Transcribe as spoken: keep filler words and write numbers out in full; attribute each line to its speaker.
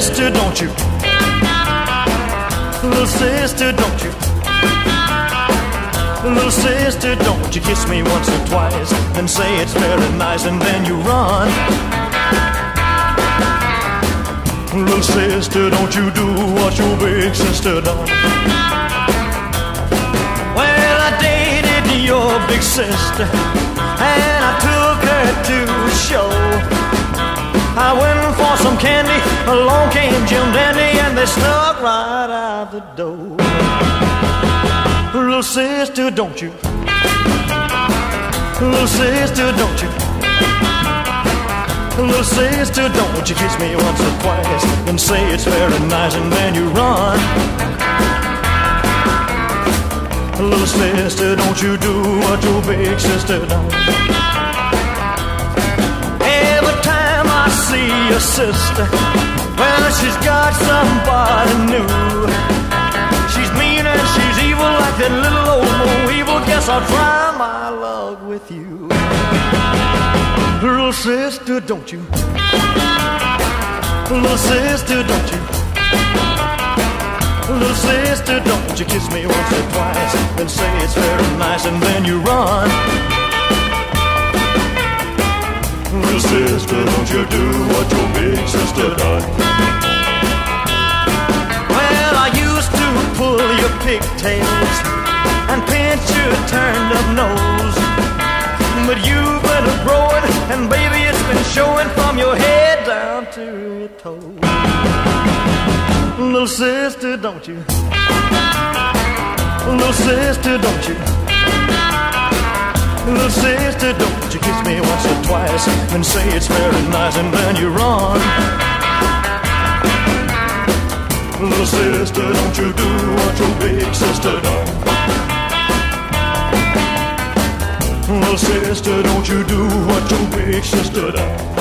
Speaker 1: sister, don't you? Little sister, don't you? Little sister, don't you kiss me once or twice, then say it's very nice, and then you run. Little sister, don't you do what your big sister done. Well, I dated your big sister, and I took her to a show. I went for some candy, along came Jim Dandy, and they snuck right out the door. Little sister, don't you? Little sister, don't you? Little sister, don't you kiss me once or twice, and say it's very nice, and then you run. Little sister, don't you do what your big sister done. Every time I see your sister, well, she's got somebody new. She's mean and she's evil like that little old Boll Weevil. Guess I'll try my luck with you. Little sister, don't you? Little sister, don't you? Little sister, don't you kiss me once or twice, then say it's very nice, and then you run. Little sister, don't you do what your big sister done. Well, I used to pull your pigtails and pinch your turned up nose, but you've been growing, and baby, it's been showing from your head down to your toes. Little sister, don't you? Little sister, don't you? Little sister, don't you kiss me once or twice, and say it's very nice, and then you run. Little sister, don't you do what your big sister done. Little sister, don't you do what your big sister done.